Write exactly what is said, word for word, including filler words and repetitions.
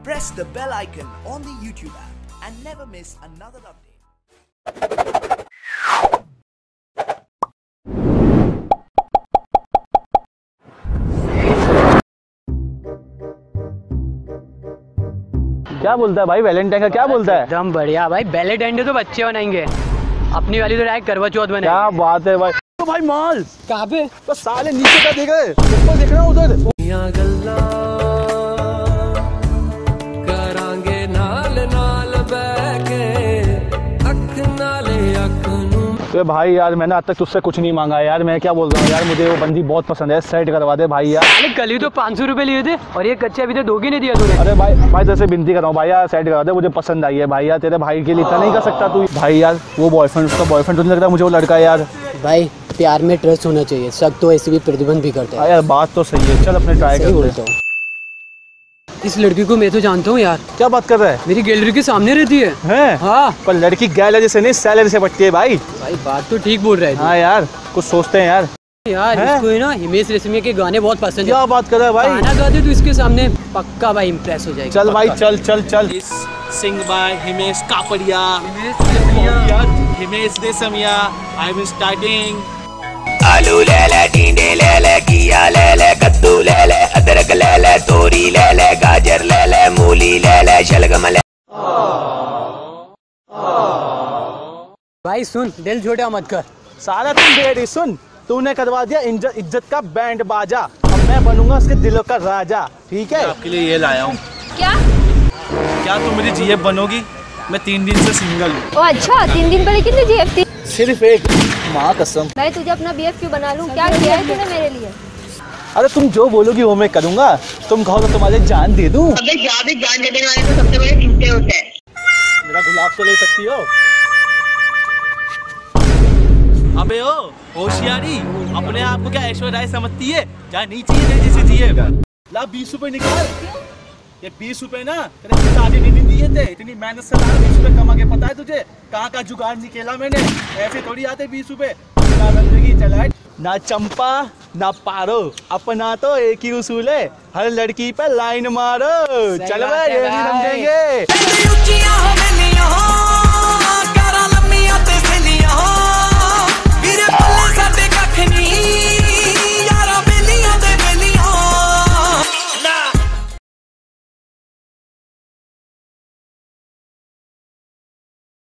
Press the bell icon on the YouTube app and never miss another update. क्या बोलता है भाई Valentine का? क्या बोलता है? एकदम बढ़िया भाई। वैलेंटाइन डे तो बच्चे बनाएंगे, अपनी वाली तो डायरेक्ट करवा चौथ बनाएंगे। क्या बात है भाई। तो भाई माल कहाँ पे? तो साले नीचे का देख रहे, ऊपर देख रहे उधर। करांगे नाल नाल बैके अख नाले अख नू। तो भाई यार मैंने आज तक तुझसे कुछ नहीं मांगा यार। मैं क्या बोल रहा हूँ यार, मुझे वो बंदी बहुत पसंद है, सेट करवा दे भाई यार। अरे कल ही तो पाँच सौ रुपए लिए थे और ये कच्चे अभी तो दो की नहीं दिया तूने। अरे भाई भाई जैसे विनती कर रहा हूँ भाई यार, सेट करवा दे, मुझे पसंद आई है भाई यार। तेरे भाई के लिए इतना नहीं कर सकता तू भाई यार? वो बॉयफ्रेंड, उसका बॉयफ्रेंड तो नहीं लगता मुझे वो लड़का यार। भाई प्यार में ट्रस्ट होना चाहिए, शक तो ऐसे भी प्रतिबंध भी करते हैं यार। बात तो सही है, चल अपने ट्राई करते हैं। इस लड़की को मैं तो जानता हूँ यार। क्या बात कर रहा है? मेरी गैलरी के सामने रहती है। हैं? हाँ। पर लड़की गैलरी से नहीं सैलरी से पटती है भाई। भाई बात तो ठीक बोल रहा है। हाँ यार कुछ सोचते हैं यार। यार इसको है ना हिमेश रेशमिया के गाने बहुत पसंद है। क्या बात कर रहा है भाई? गाना गा दे तो इसके सामने पक्का भाई इम्प्रेस हो जाएगा। चल भाई चल चल चल। Sing by Himesh Kapadia, Himesh Reshammiya. I am starting. आलू ले ले, टींडे ले ले, घिया ले ले, कद्दू ले ले, अदरक ले ले, तोरी ले ले, गाजर ले ले, मूली ले ले, शलगम ले। भाई सुन, दिल छोटा मत कर। सारा तुम बेड़ी सुन, तूने करवा दिया इज्जत का बैंड बाजा। अब मैं बनूंगा उसके दिलों का राजा, ठीक है? आपके लिए ये लाया हूँ। क्या क्या तुम मेरी जीएफ बनोगी? मैं तीन दिन से सिंगल हूँ। ओ अच्छा, तीन दिन पहले कितनी जीएफ थी? सिर्फ एक। माँ कसम। मैं तुझे अपना बीएफ क्यों बना लूं? क्या किया है तूने मेरे लिए? अरे तुम जो बोलोगी वो मैं करूंगा। तुम कहो तो तुम्हारे जान दे दूं। अबे जा भी जान देने वाले तो सबसे बड़े चिंते होते हैं। मेरा गुलाब तो ले सकती हो। अबे ओ होशियारी, अपने आप को क्या ऐश्वर्या राय समझती है? जा नीचे जैसे जिए। ला बीस रुपए निकाल। ये बीस रुपए ना तेरे पिताजी ने नहीं दिए थे, इतनी मेहनत से लाया बीस रुपए कमा के। पता है तुझे कहाँ का जुगाड़ निकेला मैंने? ऐसे थोड़ी आते बीस रुपए। जिंदगी चला ना चंपा ना पारो, अपना तो एक ही उसूल है, हर लड़की पे लाइन मारो। चल भाई ये भी समझेंगे।